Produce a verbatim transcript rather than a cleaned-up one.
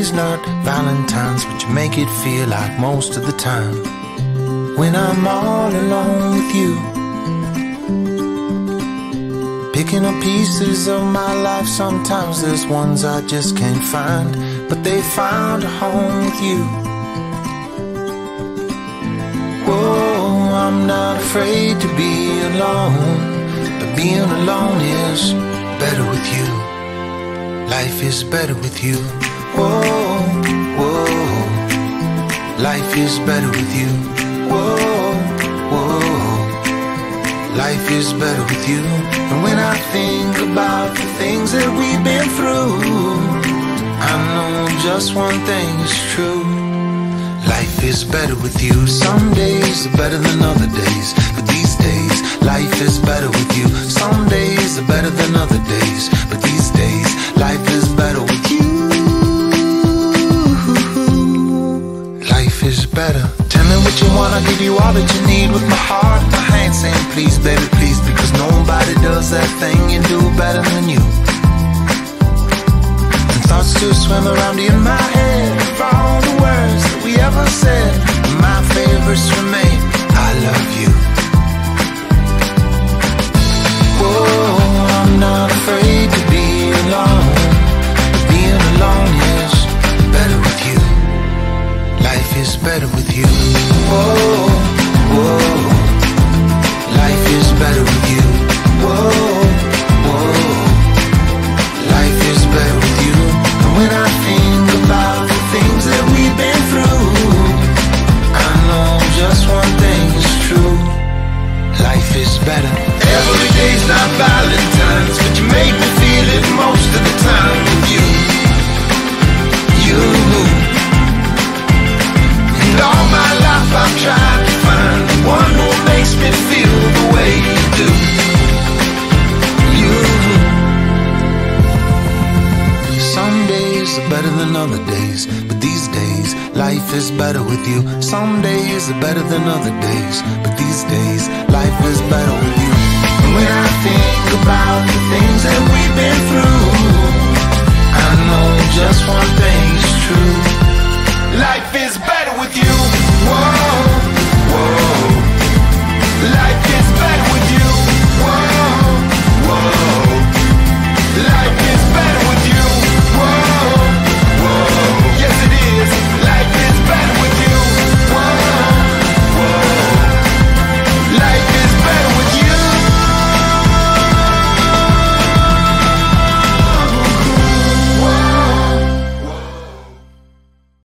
birthdays, not Valentine's, but you make it feel like most of the time. When I'm all alone with you, picking up pieces of my life, sometimes there's ones I just can't find, but they found a home with you. Whoa, I'm not afraid to be alone, but being alone is better with you. Life is better with you. Whoa, whoa, life is better with you. Whoa, whoa, life is better with you. And when I think about the things that we've been through, I know just one thing is true. Life is better with you. Some days are better than other days, but these days, life is better with you. Some days are better than other days, but these days, life is better with you. Life is better. Tell me what you want, I'll give you all that you need. With my heart, my hand saying please, baby, please, because nobody does that thing you do better than you. And thoughts still swim around in my head for all the words that we ever said. My favorites remain, I love you. Whoa, I'm not afraid to be alone, but being alone is better with you. Life is better with you. Whoa, whoa, life is better with you. Whoa, whoa, life is better with you. And when I think about the things that we've been through, I know just one thing is true. Life is better. Every day's not Valentine's, but you make me feel it most of the time with you. You. And all my life I've tried to find the one who makes me feel the way you do. You. Some days are better than other days, but these days, life is better with you. Some days are better than other days, but these days, life is better with you. And when I think about the things that we've been through, I know just one thing is true. Life is better with you.